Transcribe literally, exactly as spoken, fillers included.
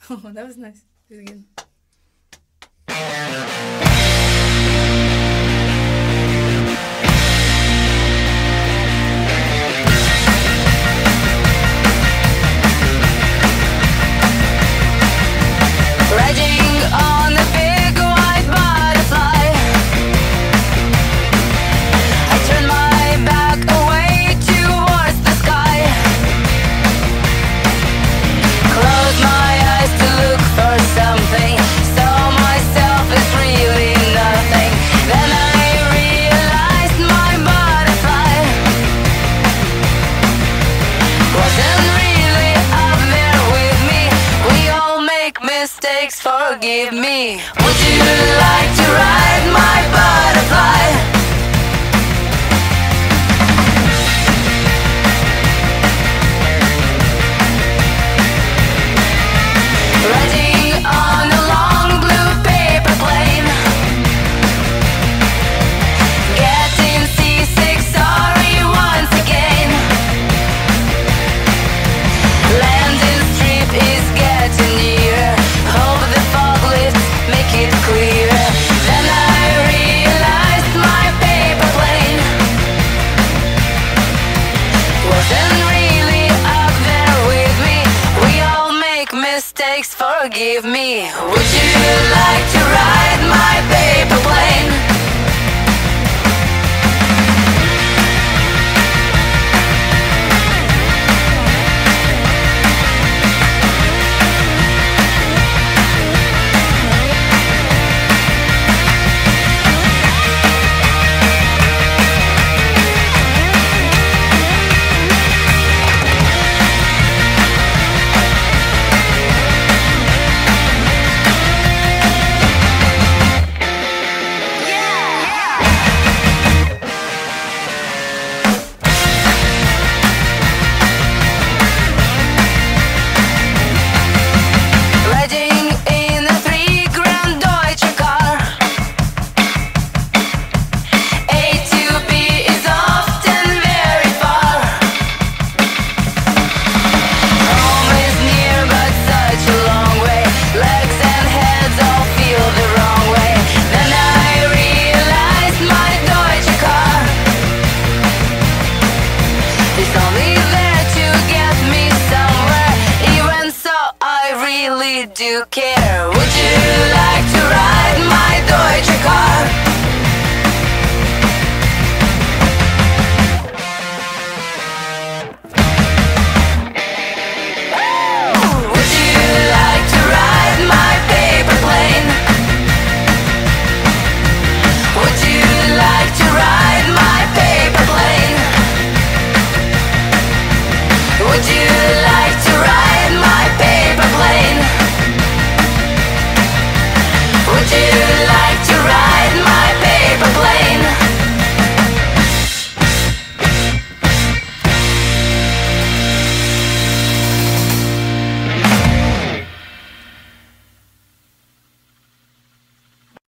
Oh, that was nice. Do it again. Riding on a big white butterfly, I turn my back away towards the sky. Close my eyes to look for something, so myself is really nothing. Then I realized my butterfly wasn't really up there with me. We all make mistakes, forgive me. Would you like to ride my butterfly? Riding on a long blue paper plane, getting seasick, sorry once again. Landing strip is getting near, hope the fog lifts, make it clear. Then I realized my paper plane wasn't really up there with me. We all make mistakes, forgive me. Would you like to ride my paper plane? Riding in a three grand Deutsche car, A to B is often very far. Home is near but such a long way, legs and heads all feel the wrong way. Then I realized my Deutsche car is only there to get me somewhere. Even so, I really do care. Would you like to ride my Deutsche car?